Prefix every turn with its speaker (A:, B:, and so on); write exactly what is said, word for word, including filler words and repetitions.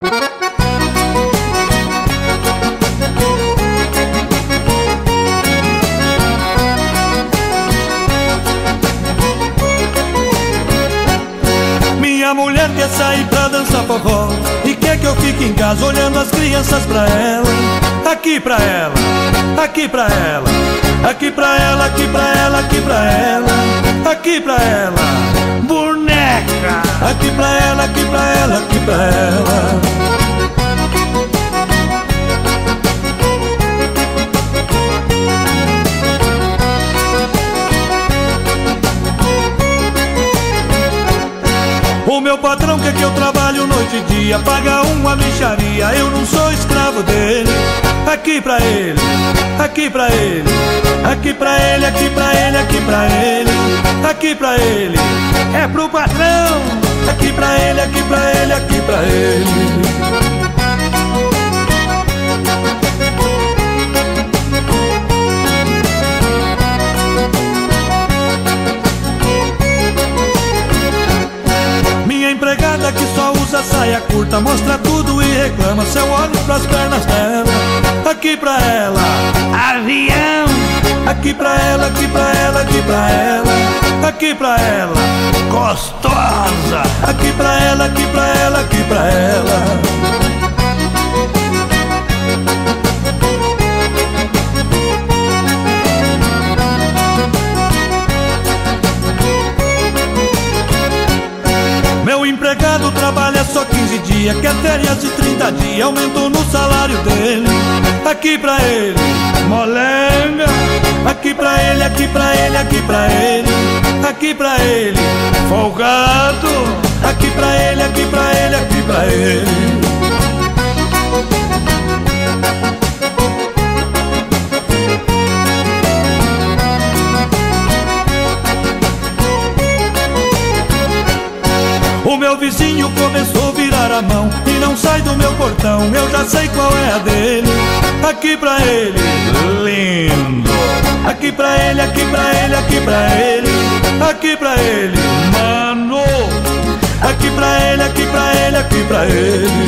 A: Minha mulher quer sair pra dançar forró e quer que eu fique em casa olhando as crianças pra ela. Aqui pra ela, aqui pra ela, aqui pra ela, aqui pra ela, aqui pra ela, aqui pra ela, boneca. Aqui pra ela, aqui pra ela, aqui pra ela. O meu patrão quer que eu trabalho noite e dia, paga uma mixaria, eu não sou escravo dele. Aqui pra ele, aqui pra ele, aqui pra ele, aqui pra ele, aqui pra ele, aqui pra ele, é pro patrão. Aqui pra ele, aqui pra ele, aqui pra ele. Empregada que só usa saia curta, mostra tudo e reclama se eu olho pras pernas dela. Aqui pra ela, avião. Aqui pra ela, aqui pra ela, aqui pra ela, aqui pra ela, gostosa. Aqui pra ela, aqui pra ela, aqui pra ela. Meu empregado trabalha só quinze dias, quer férias de trinta dias, aumentou no salário dele. Aqui pra ele, molenga. Aqui pra ele, aqui pra ele, aqui pra ele, aqui pra ele, folgado. Aqui pra ele, aqui pra ele, aqui pra ele. O meu vizinho começou a virar a mão e não sai do meu portão, eu já sei qual é a dele. Aqui pra ele, lindo. Aqui pra ele, aqui pra ele, aqui pra ele, aqui pra ele, mano. Aqui pra ele, aqui pra ele, aqui pra ele.